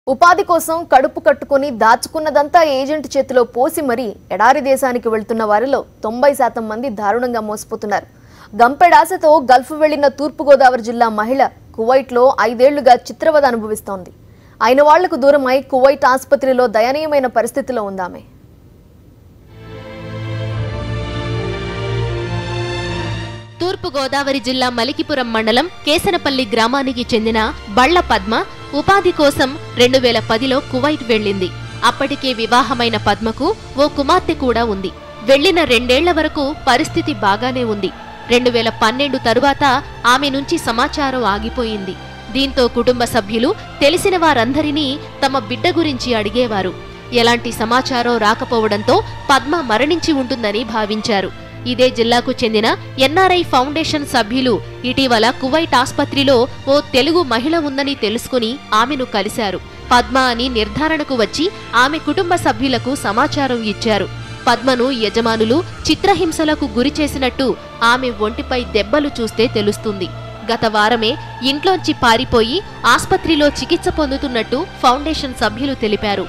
ఉపాధి కోసం కడుపు కట్టుకొని దాచుకున్నదంతా ఏజెంట్ చేతిలో పోసి మరీ ఎడారి దేశానికి వెళ్తున్న వారిలో 90% మంది దారుణంగా మోసపోతున్నారు. గంపెడాసతో గల్ఫ్ వెళ్లిన తూర్పు గోదావరి జిల్లా మహిళ కువైట్లో 5 ఏళ్లుగా చిత్రవద అనుభవిస్తోంది. అయిన వాళ్లకు దూరమై కువైట్ ఆసుపత్రిలో దయనీయమైన పరిస్థితిలో ఉందామె. తూర్పు గోదావరి జిల్లా మలికిపురం మండలం కేసనపల్లి గ్రామానికి చెందిన బళ్ల పద్మ ఉపాధి కోసం 2010లో కువైట్ వెళ్లింది. అప్పటికే వివాహమైన పద్మకు ఓ కుమార్తె కూడా ఉంది. వెళ్లిన 2 ఏళ్ల వరకు పరిస్థితి బాగానే ఉంది. 2012 తరువాత ఆమె నుంచి సమాచారం ఆగిపోయింది. దీంతో కుటుంబ సభ్యులు తెలిసిన వారందరినీ తమ బిడ్డ గురించి అడిగేవారు. ఎలాంటి సమాచారం రాకపోవడంతో పద్మ మరణించి ఉంటుందని భావించారు. ఇదే జిల్లాకు చెందిన ఎన్ఆర్ఐ ఫౌండేషన్ సభ్యులు ఇటీవల కువైట్ ఆసుపత్రిలో ఓ తెలుగు మహిళ ఉందని తెలుసుకుని ఆమెను కలిశారు. పద్మ అని నిర్ధారణకు వచ్చి ఆమె కుటుంబ సభ్యులకు సమాచారం ఇచ్చారు. పద్మను యజమానులు చిత్రహింసలకు గురిచేసినట్టు ఆమె ఒంటిపై దెబ్బలు చూస్తే తెలుస్తుంది. గత వారమే ఇంట్లోంచి పారిపోయి ఆసుపత్రిలో చికిత్స పొందుతున్నట్టు ఫౌండేషన్ సభ్యులు తెలిపారు.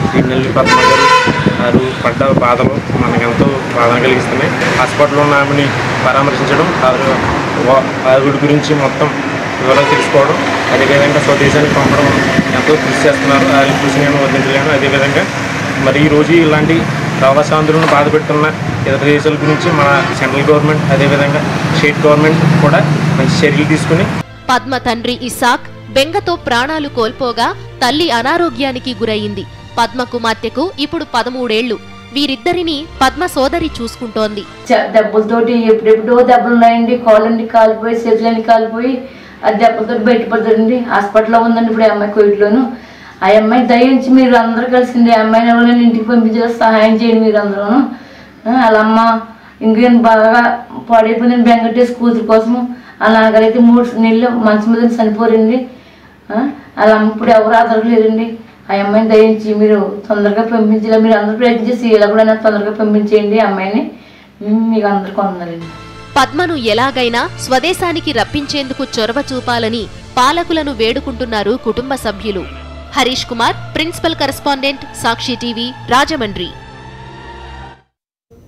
పడ్డ బాధలు మనకెంతో బాధ కలిగిస్తున్నాయి. హాస్పిటల్లో ఉన్న ఆమెని పరామర్శించడం, ఆవిడ గురించి మొత్తం వివరాలు తెలుసుకోవడం, అదేవిధంగా స్వదేశానికి పంపడం ఎంతో కృషి చేస్తున్నారు. ఆ కృషి నేను వదిలించలేను. అదేవిధంగా మరి ఈరోజు ఇలాంటి ప్రవాసాంధ్రులను బాధ పెడుతున్న ఇతర దేశాల గురించి మన సెంట్రల్ గవర్నమెంట్ అదేవిధంగా స్టేట్ గవర్నమెంట్ కూడా మంచి చర్యలు తీసుకుని. పద్మ తండ్రి ఇసాక్ బెంగతో ప్రాణాలు కోల్పోగా తల్లి అనారోగ్యానికి గురయింది. పద్మ కుమార్తెకు ఇప్పుడు 13 ఏళ్లు. వీరిద్దరిని పద్మ సోదరి చూసుకుంటోంది. దెబ్బలతోటి ఎప్పుడెప్పుడో దెబ్బలున్నాయండి. కాళ్ళండి కాలిపోయి, చేతులన్నీ కాలిపోయి ఆ దెబ్బలతో బయటపడతారండి. హాస్పిటల్లో ఉందండి ఇప్పుడు అమ్మాయి కోవిడ్లోను. ఆ అమ్మాయి దయించి మీరు అందరూ కలిసింది ఆ అమ్మాయిని ఎవరైనా ఇంటికి పంపించే సహాయం చేయండి మీరు అందరూ. వాళ్ళ అమ్మ ఇంకేం బాగా పాడైపోయిందండి బెంగటేసి కూతురు కోసము. వాళ్ళ నాన్నగారైతే 3 నెలలు మంచం మీద చనిపోరండి. వాళ్ళ అమ్మ ఇప్పుడు ఎవరు ఆదరలేరండి. ఆ అమ్మాయిని దయించి మీరు తొందరగా పంపించేలా మీరు అందరూ ప్రయత్నం చేసి ఇలా కూడా తొందరగా పంపించేయండి అమ్మాయిని. మీకు అందరికీ వందనాలండి. పద్మను ఎలాగైనా స్వదేశానికి రప్పించేందుకు చొరవ చూపాలని పాలకులను వేడుకుంటున్నారు కుటుంబ సభ్యులు. Harish Kumar, principal correspondent, Sakshi TV, Rajahmundry.